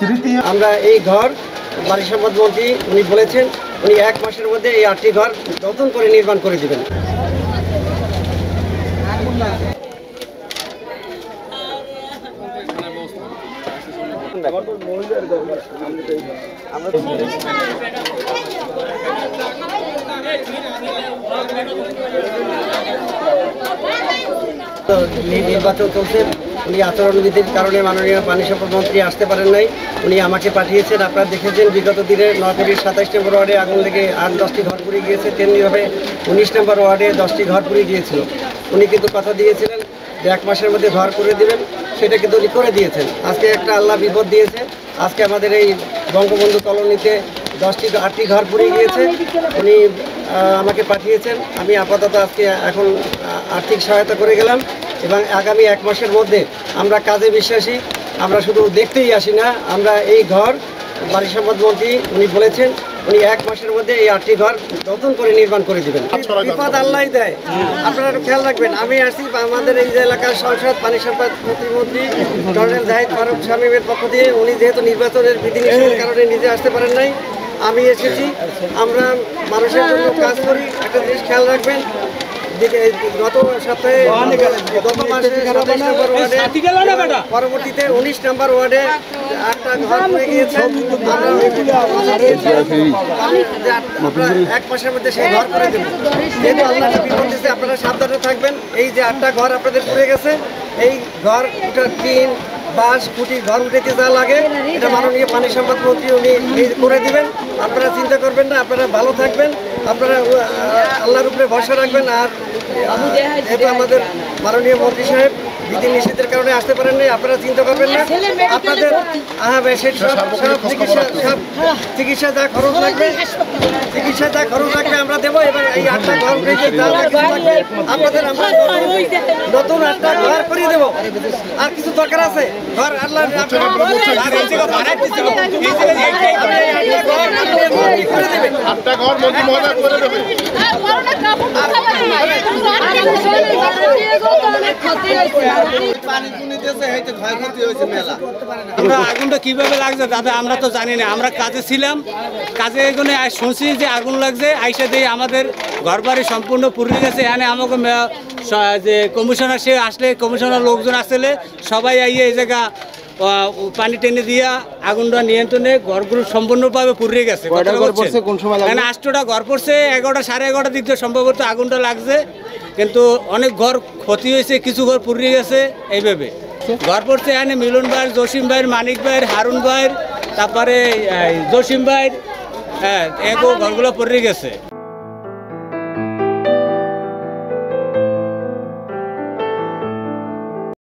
স্মৃতি। আমরা এই ঘর বাড়ি সম্পদ মন্ত্রী উনি বলেছেন উনি 1 মাসের মধ্যে এই 8টি ঘর নতুন করে নির্মাণ করে দিবেন। নির্বাচন চলছে, উনি আচরণবিধির কারণে মাননীয় পানি সম্পদ মন্ত্রী আসতে পারেন নাই। উনি আমাকে পাঠিয়েছেন। আপনারা দেখেছেন বিগত দিনে নয়াপল্লীর 27 নম্বর ওয়ার্ডে আগুন লেগে 8-10টি ঘর পুড়ে গিয়েছে, তেমনিভাবে 19 নম্বর ওয়ার্ডে 10টি ঘর পুড়ে গিয়েছিল। উনি কিন্তু কথা দিয়েছিলেন যে 1 মাসের মধ্যে ঘর করে দিবেন, সেটা কিন্তু উনি করে দিয়েছেন। আজকে একটা আল্লাহ বিপদ দিয়েছে, আজকে আমাদের এই বঙ্গবন্ধু কলোনিতে 8টি ঘর পুড়ে গিয়েছে। উনি আমাকে পাঠিয়েছেন, আমি আপাতত আজকে এখন আর্থিক সহায়তা করে গেলাম এবং আগামী 1 মাসের মধ্যে আমরা কাজে বিশ্বাসী। আমরা শুধু দেখতেই আসি না, আমরা এই ঘর বাড়ি সম্পদ মন্ত্রী উনি বলেছেন উনি 1 মাসের মধ্যে এই 8টি ঘর নতুন করে নির্মাণ করে দিবেন। বিপদ আল্লাহই দেয়, আপনারা একটু খেয়াল রাখবেন। আমি আসছি আমাদের এই যে এলাকার সংসদ পানি সম্পদ প্রতিমন্ত্রী জনারেল জাহিদ ফারুক শামীমের পক্ষ দিয়ে, উনি যেহেতু নির্বাচনের বিধিনিষেধের কারণে নিজে আসতে পারেন নাই, আমি এসেছি। আমরা মানুষের জন্য কাজ করি, একটা জিনিস খেয়াল রাখবেন। গত সপ্তাহে গত মাসে 27 নম্বর ওয়ার্ডে, পরবর্তীতে 19 নম্বর ওয়ার্ডে 8টা ঘর পড়ে গিয়েছে। আমরা 1 মাসের মধ্যে সেই ঘর করে দেব। যেহেতু আল্লাহ বিপদ দিচ্ছে, আপনারা সাবধানে থাকবেন। এই যে 8টা ঘর আপনাদের পড়ে গেছে, এই ঘর টিন বাঁশ খুঁটি ঘর উঠাইতে যা লাগে এটা মাননীয় পানি সম্পদ মন্ত্রী উনি করে দিবেন। আপনারা চিন্তা করবেন না, আপনারা ভালো থাকবেন, আপনারা আল্লাহর উপরে ভরসা রাখবেন। আর যেহেতু আমাদের মাননীয় মন্ত্রী সাহেব বিধি নিষেধের কারণে আসতে পারেন নাই, আপনারা চিন্তা করবেন না। আপনাদের চিকিৎসা যা খরচ লাগবে আমরা দেবো এবং এই 8টা ঘর উঠেছে যা লাগবে আপনাদের আমরা নতুন 8টা ঘর করিয়ে দেবো। আর কিছু দরকার আছে ঘর আল্লাহ আগুনটা কিভাবে লাগছে দাদা আমরা তো জানি না, আমরা কাজে ছিলাম, কাজে এখানে শুনছি যে আগুন লাগছে, আইসা দিয়ে আমাদের ঘর বাড়ি সম্পূর্ণ পুড়ে গেছে। এখানে আমাকে যে কমিশনার সে আসলে, কমিশনার লোকজন আসলে সবাই আইয়ে এই জায়গা পানি টেনে দিয়া আগুনটা নিয়ন্ত্রণে ঘরগুলো সম্পূর্ণভাবে পুড়ে গেছে। 8টা ঘর পড়ছে, 11টা সাড়ে 11টার দিক দিয়ে সম্ভবত আগুনটা লাগছে, কিন্তু অনেক ঘর ক্ষতি হয়েছে, কিছু ঘর পুড়ে গেছে। এইভাবে ঘর পড়ছে এখানে মিলন ভাই, জসিম ভাই, মানিক ভাই, হারুন ভাই, তারপরে জসিম ভাই, হ্যাঁ, এগো ঘরগুলো পড়ে গেছে।